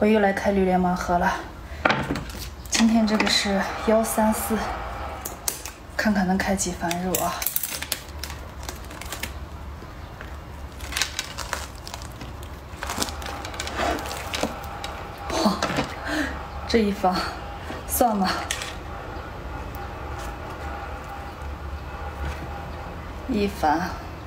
我又来开榴莲盲盒了。今天这个是134，看看能开几番肉啊！哇，这一番算了，一番。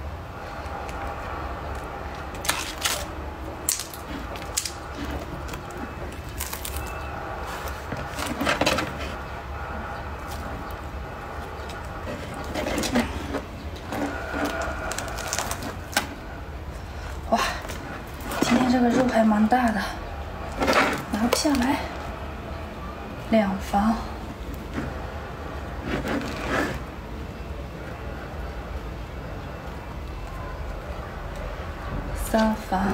哇，今天这个肉还蛮大的，拿不下来。2番，3番，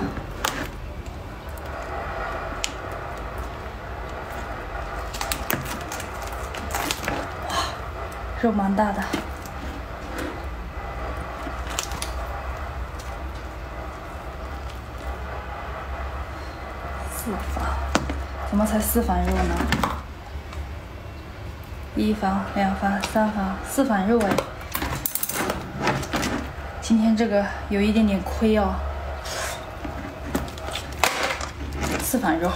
哇，肉蛮大的。 4番，怎么才4番肉呢？1番、2番、3番、4番肉哎！今天这个有一点点亏哦。4番肉，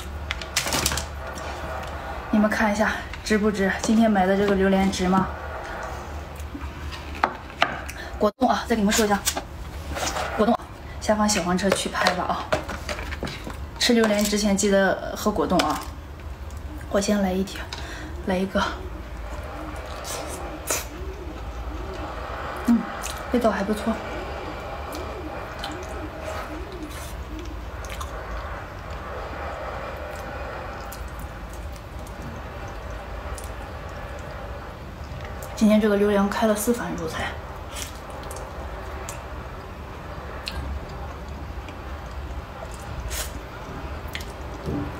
你们看一下值不值？今天买的这个榴莲值吗？果冻啊，再给你们说一下，果冻，下方小黄车去拍吧啊！ 吃榴莲之前记得喝果冻啊！我先来一条，来一个。味道还不错。今天这个榴莲开了4番肉才。 嗯。